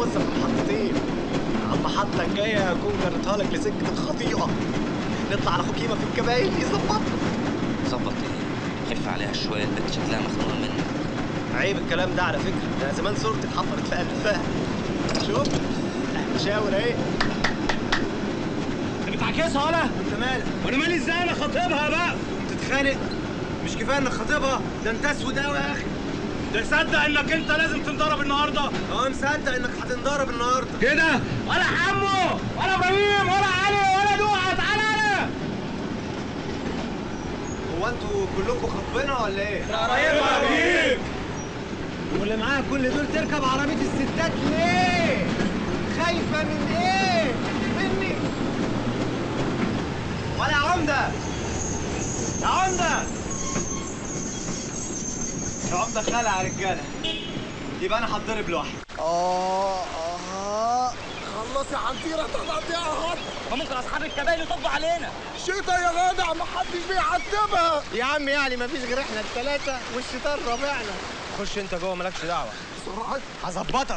لسه في محطتين. على المحطة الجاية هكون جريتها لك لسكة الخطيئة. نطلع على أخوك هيما في الكباين يظبطنا. ظبط ايه؟ خف عليها شوية، البنت شكلها مخنوقة منك. عيب الكلام ده على فكرة، ده زمان صورتي اتحفرت في قلبها. شوف مشاور اهي. انت بتعكسها ولا؟ انت مالك؟ وانا مالي ازاي؟ انا خاطبها بقى. تتخانق؟ مش كفايه انك خاطبها؟ ده انت اسود قوي يا اخي. ده صدق انك انت لازم تنضرب النهارده. مصدق انك هتنضرب النهارده كده؟ ولا حمو ولا ابراهيم ولا علي ولا دوحه، تعالى انا. هو انتوا كلكم خطبنا ولا ايه؟ ابراهيم واللي معاها كل دول تركب عربيه الستات ليه؟ خايفه من ايه؟ مني؟ ولا يا عمده؟ يا عمده! يا عمده خلع يا رجاله. يبقى انا هتضرب لوحدي. خلص يا حنطيرة تقطيعها هات. ممكن اصحاب الكباين يطبوا علينا. شيطة يا جدع محدش بيعتبها. يا عم يعني مفيش غير احنا الثلاثه والشيطان رابعنا. خش انت جوه مالكش دعوه. بسرعة هظبطك.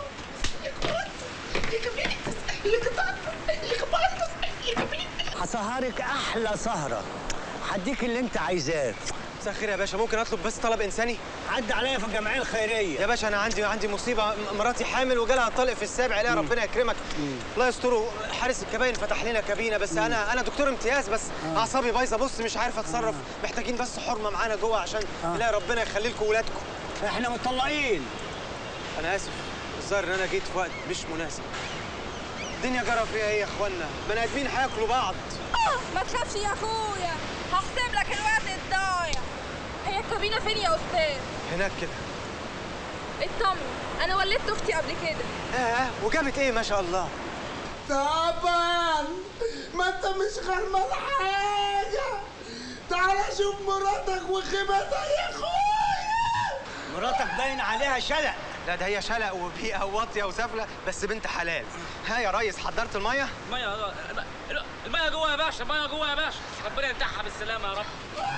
هسهرك احلى سهره، هديك اللي انت عايزاه. مساء الخير يا باشا، ممكن اطلب بس طلب انساني؟ عدى عليا في الجمعيه الخيريه. يا باشا انا عندي مصيبه، مراتي حامل وجالها الطلق في السابع، عليها ربنا يكرمك. الله يستره. حارس الكباين فتح لنا كابينه، بس انا دكتور امتياز، بس اعصابي بايظه، بص مش عارف اتصرف. محتاجين بس حرمه معانا جوه عشان لا ربنا يخلي لكم ولادكم. احنا مطلقين. انا اسف، الظاهر ان انا جيت في وقت مش مناسب. الدنيا جرى فيها ايه يا اخوانا؟ بني ادمين هياكلوا بعض. ما تخافش يا اخويا، هحسب لك الوقت الضايع. هي الكابينه فين يا استاذ؟ هناك كده. اطمن، انا ولدت اختي قبل كده. وجابت ايه ما شاء الله؟ تعبان، ما انت مش غلمان حاجة. تعال شوف مراتك وخيبتها يا اخويا. مراتك باين عليها شلق. لا ده هي شلق وبيئة واطية وسافلة، بس بنت حلال. ها يا ريس، حضرت المية؟ المية جوه يا باشا، المية جوه يا باشا، ربنا يفتحها بالسلامة يا رب.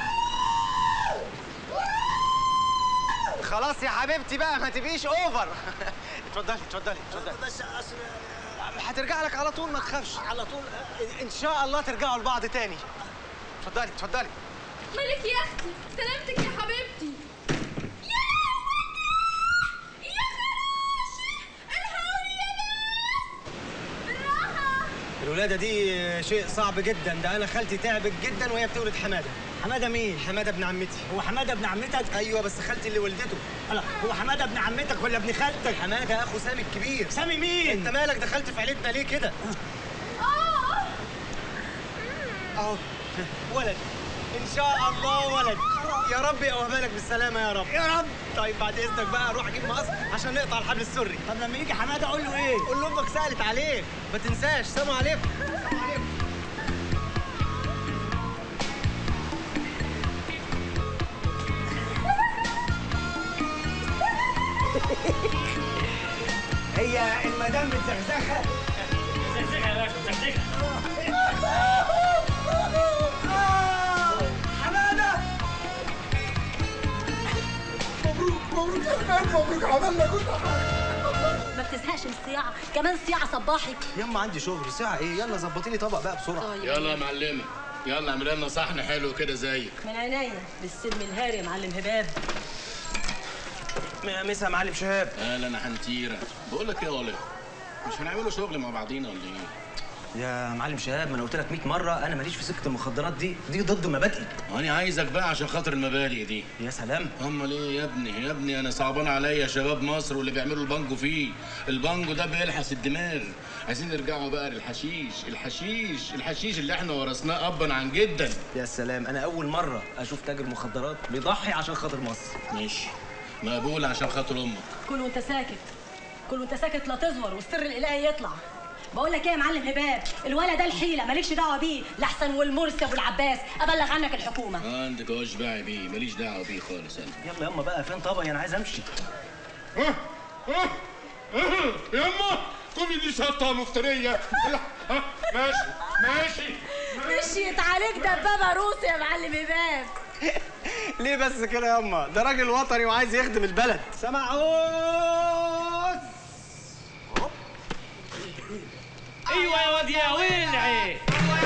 خلاص يا حبيبتي بقى ما تبقيش اوفر. اتفضلي. بس اصل هترجع لك على طول، ما تخافش. على طول. ان شاء الله ترجعوا لبعض تاني. اتفضلي. مالك يا اختي؟ سلامتك يا حبيبتي. الولادة دي شيء صعب جدا، ده أنا خالتي تعبت جدا وهي بتولد حمادة. حماده مين؟ حمادة ابن عمتي. هو حماده ابن عمتك؟ أيوه بس خالتي اللي ولدته. لا هو حماده ابن عمتك ولا ابن خالتك؟ حمادة أخو سامي الكبير. سامي مين؟ أنت مالك دخلت في عيلتنا ليه كده؟ أهو ولد. إن شاء الله ولد. يا رب يقومها لك بالسلامة يا رب. يا رب. طيب بعد إذنك بقى أروح أجيب مقص عشان نقطع الحبل السري. طب لما يجي حماده اقول له ايه؟ قول له أمك سألت عليك، ما تنساش. سلام عليكم. سلام عليكم. هي المدام متزغزغه. زغزغها يا باشا، زغزغها. حماده مبروك يا خال، مبروك عملنا كل حاجة. ما بتزهقش من الصياعه؟ كمان صياعه صباحي. يما عندي شغل ساعة ايه؟ يلا ظبطي لي طبق بقى بسرعة. يلا يا معلمة، يلا اعمل لنا صحن حلو كده زيك. من عينيا بالسلم الهاري يا معلم هباب. مسا يا معلم شهاب. اهلا حنتيرة. بقول لك ايه يا ولد؟ مش هنعملوا شغل مع بعضينا ولا ايه؟ يا معلم شهاب، ما انا قلت لك 100 مرة انا ماليش في سكة المخدرات دي ضد مبادئي. انا عايزك بقى عشان خاطر المبادئ دي. يا سلام. امال ايه يا ابني انا صعبان عليا شباب مصر واللي بيعملوا البانجو فيه. البانجو ده بيلحس الدماغ. عايزين نرجعوا بقى للحشيش اللي احنا ورثناه ابا عن جدا. يا سلام، انا اول مرة اشوف تاجر مخدرات بيضحي عشان خاطر مصر. ماشي، مقبول عشان خاطر امك. كل وانت ساكت لا تزور والسر الالهي يطلع. بقول لك ايه يا معلم هباب، الولد ده الحيله مالكش دعوه بيه، لاحسن والمرسي ابو العباس ابلغ عنك الحكومه. عندك اهو اشبعي بيه، ماليش دعوه بيه خالص انا. يلا بقى فين طبعي؟ انا عايز امشي. يما قومي دي شطه مفتريه. ماشي مشيت عليك دبابه روسي يا معلم هباب. ليه بس كده ياما؟ ده راجل وطني وعايز يخدم البلد. سمعوس ايوه يا واد يا ولعي.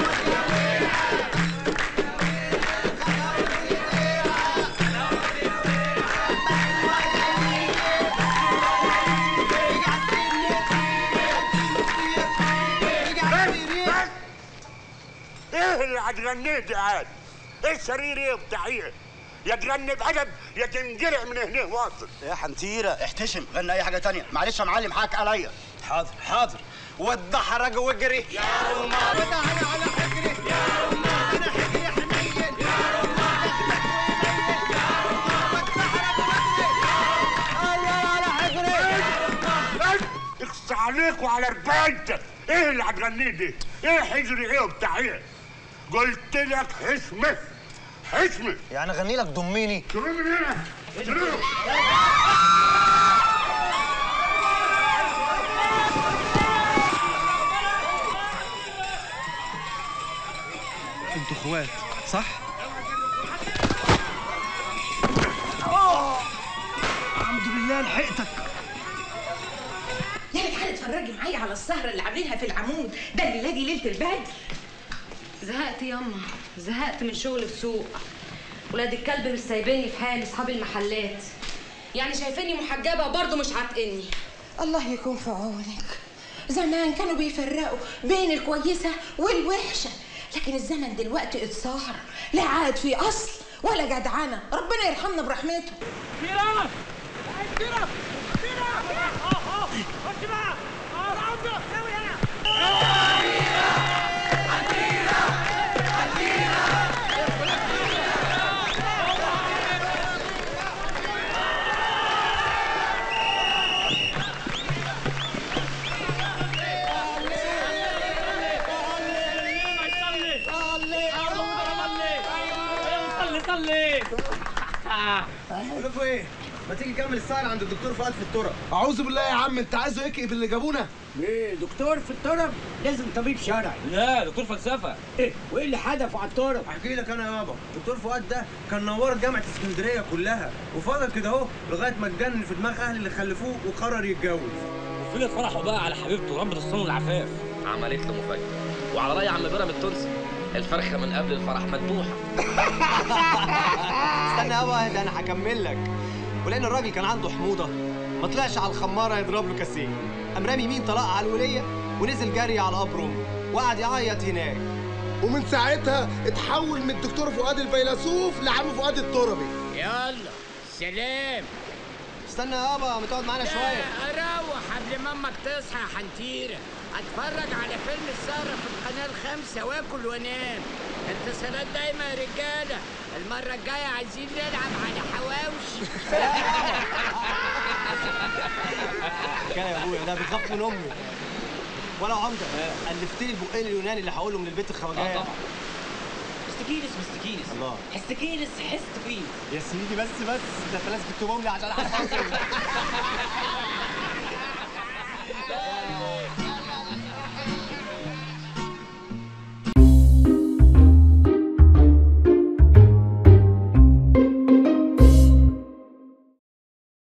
ايه اللي هتغنيه ده عاد؟ ايه السرير ايه بتاع ايه؟ يا تغني بأدب يا تنجرع من هنا واصل. يا حنتيره احتشم، غني اي حاجه تانية. معلش يا معلم حقك عليا. حاضر حاضر. ودحرج واجري يا رمان، ودحرج على حجري يا رمان، انا حجري حنين يا رمان، يا رمان، ودحرج واجري على حجري. اخص عليك وعلى ربايتك. ايه اللي هتغنيه ده؟ ايه حجري ايه وبتاع ايه؟ قلت لك حشمه حشمه. يعني اغني لك ضميني؟ شيلوه من هنا شيلوه. انتوا اخوات صح؟ الحمد لله لحقتك. يعني تعالي اتفرجي معايا على السهرة اللي عاملينها في العمود ده اللي لاجي ليلة البدر. زهقت ياما، زهقت من شغل السوق. ولاد الكلب مش سايبيني في حالي، اصحاب المحلات يعني شايفيني محجبه وبرضه مش عاتقني. الله يكون في عونك. زمان كانوا بيفرقوا بين الكويسة والوحشة، لكن الزمن دلوقتي اتصهر، لا عاد في أصل ولا جدعنة. ربنا يرحمنا برحمته. كيرة كيرة كيرة خش بقى. بقول لكم ايه؟ ما تيجي نكمل السهرة عند الدكتور فؤاد في التراب. اعوذ بالله يا عم، انت عايزه يكئب اللي جابونا؟ ايه دكتور في الطرب؟ لازم طبيب شرعي. لا دكتور فلسفه. ايه وايه اللي حدفه على الطرب؟ احكي لك انا يابا، دكتور فؤاد ده كان نوار جامعة اسكندرية كلها، وفضل كده اهو لغاية ما اتجنن في دماغ اهل اللي خلفوه وقرر يتجوز. وفين فرحوا بقى على حبيبته ربة الصون والعفاف. عملت له مفاجأة، وعلى رأي عم بيرم التونسي الفرخة من قبل الفرح مذبوحة. استنى يابا، ده انا هكمل لك. ولان الراجل كان عنده حموضة ما طلعش على الخمارة يضرب له كاسين، قام رامي يمين طلق على الولية ونزل جري على قبر امه وقعد يعيط هناك. ومن ساعتها اتحول من الدكتور فؤاد الفيلسوف لعم فؤاد التربي. يلا سلام. استنى يابا، ما تقعد معانا شوية. اروح قبل ما امك تصحى يا حنتيرة. اتفرج على فيلم السهرة في القناة ال5 واكل وانام. انتصارات دايما يا رجالة. المرة الجاية عايزين نلعب على حواوشي. كده يا ابويا، ده بيخاف من امي. ولا عمده الفت لي البقين اليوناني اللي هقوله من البيت الخواجايه. طبعا. مستكينس الله. حستكينس حستكينس. يا سيدي بس ده انت لازم تكتبهم لي عشان اعرف